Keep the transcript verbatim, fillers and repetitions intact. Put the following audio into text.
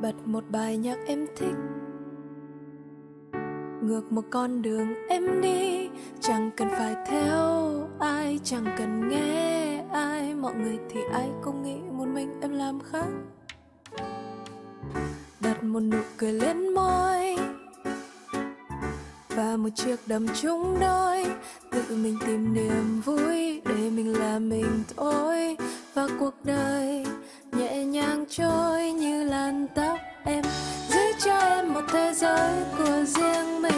bật một bài nhạc em thích, ngược một con đường em đi, chẳng cần phải theo ai, chẳng cần nghe ai. Mọi người thì ai cũng nghĩ một mình em làm khác. Đặt một nụ cười lên môi và một chiếc đầm chung đôi, tự mình tìm niềm vui để mình là mình thôi. Và cuộc đời nhẹ nhàng trôi như làn tóc em, giữ cho em một thế giới của riêng mình.